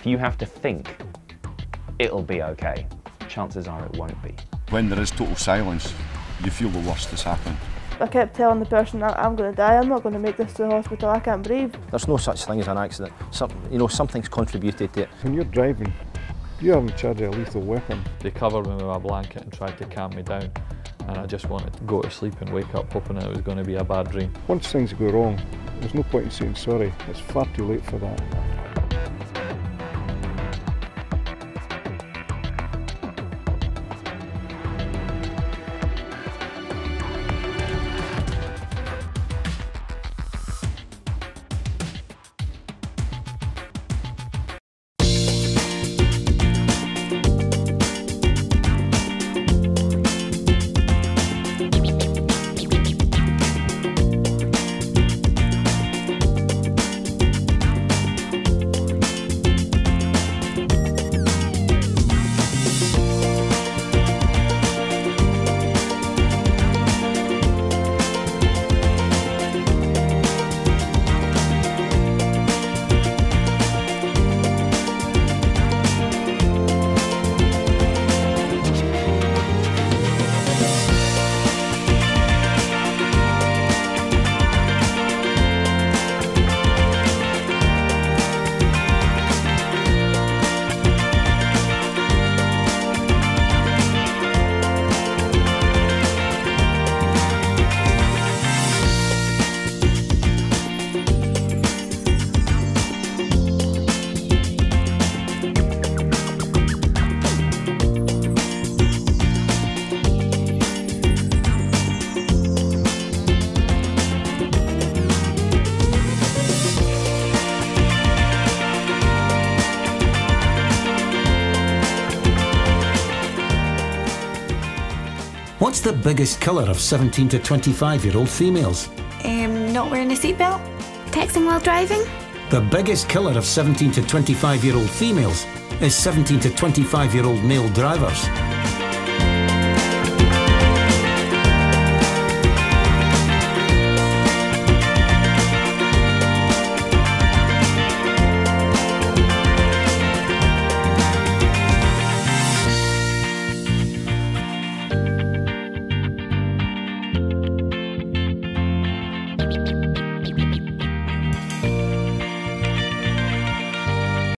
if you have to think it'll be okay, chances are it won't be. When there is total silence, you feel the worst has happened. I kept telling the person that I'm going to die, I'm not going to make this to the hospital, I can't breathe. There's no such thing as an accident. Something's contributed to it. When you're driving, you haven't charged a lethal weapon. They covered me with a blanket and tried to calm me down, and I just wanted to go to sleep and wake up hoping that it was going to be a bad dream. Once things go wrong, there's no point in saying sorry. It's far too late for that. What's the biggest killer of 17 to 25-year-old females? Not wearing a seatbelt. Texting while driving. The biggest killer of 17 to 25-year-old females is 17 to 25-year-old male drivers. Thank you.